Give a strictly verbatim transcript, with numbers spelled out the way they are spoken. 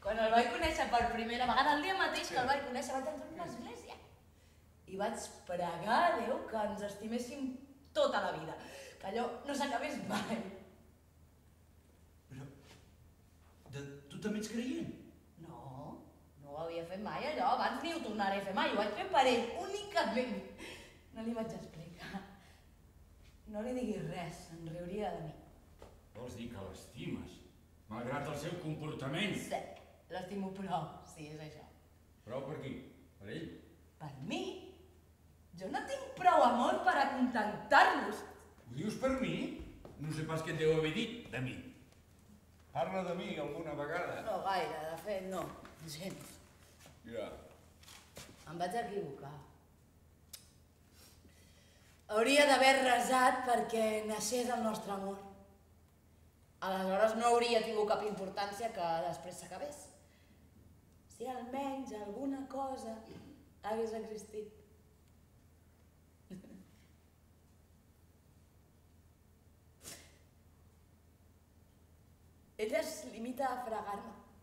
Quan el vaig conèixer per primera vegada, el dia mateix que el vaig conèixer, vaig entrar en una església. I vaig pregar a Déu que ens estiméssim tota la vida, que allò no s'acabés mai. Però... tu també ets creient? No, no ho havia fet mai allò, abans ni ho tornaré a fer mai, ho vaig fer per ell, únicament. No li vaig explicar. No li diguis res, se'n riuria de mi. Vols dir que l'estimes, malgrat el seu comportament? Sí, l'estimo prou, sí, és això. Prou per qui? Per ell? Per mi? Jo no tinc prou amor per acontentar-los. Ho dius per mi? No sé pas què et deu haver dit de mi. Parla de mi alguna vegada. No gaire, de fet, no, gens. Ja. Em vaig equivocar. Hauria d'haver resat perquè naixés el nostre amor. Aleshores no hauria tingut cap importància que després s'acabés. Si almenys alguna cosa hagués existit. Ella es limita a fregar-me.